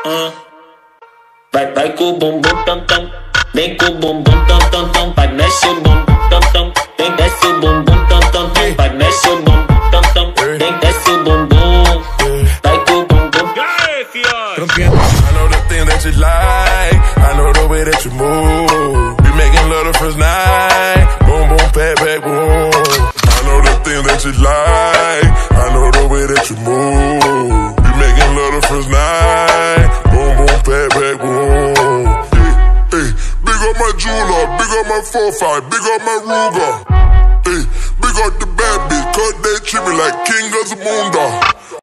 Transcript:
Vai com o bumbum tam tam, vem com o bumbum tam tam tam, vai mexe o bumbum tam tam, vem desce o bumbum tam tam tam, vai mexe o bumbum tam tam, vem desce o bumbum, vai com o bumbum. I know the thing that you like, I know the way that you move. We making love the first night, boom boom pat pat boom. I know the thing that you like, I know the way that you move. We making love the first night, boom boom pat pat boom. Hey, big up my jeweler, big up my 4-5, big up my Ruger. Hey, big up the bad bitch, 'cause they treat me like King of Zamunda.